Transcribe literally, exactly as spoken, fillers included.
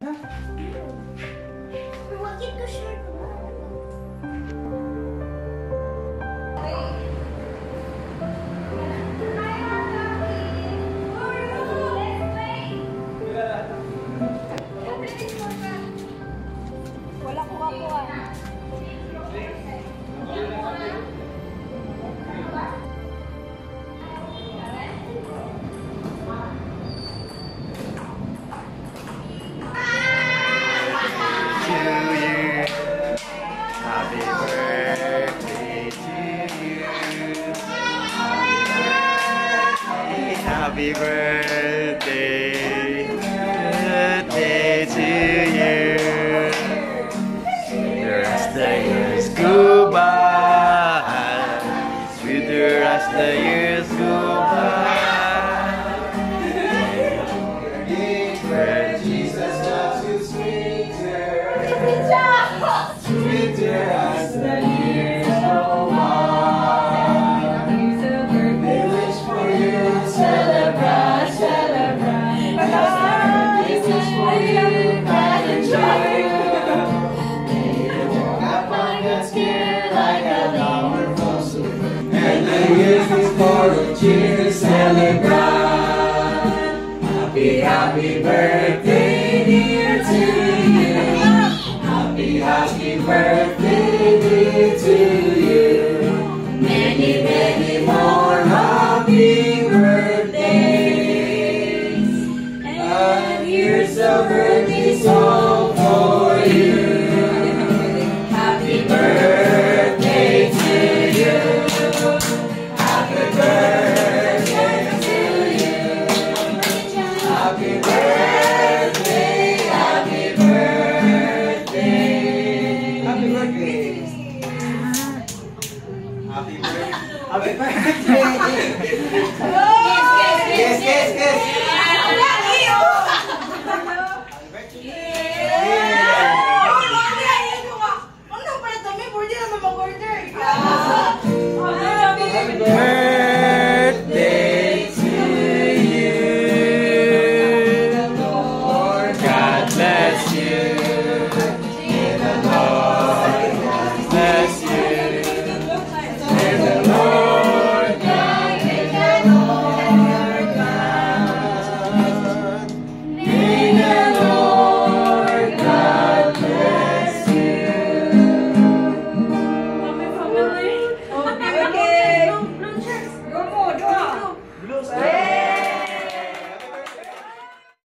Bakit ko sure ko? Wala kuha-kuha. Happy birthday to you. Happy birthday, birthday to you. The rest of the years go by. With the rest of the years go by. Where Jesus loves you sweeter. Sweeter as the years go by. They wish for you, celebrate, celebrate. They wish for you, pride and joy. May you walk upon God's care like a flower blossom. And the years before the cheers celebrate. Happy, happy birthday, dear, to you. Happy, happy birthday, dear, to you. Many, many more happy birthdays. And here's a birthday song.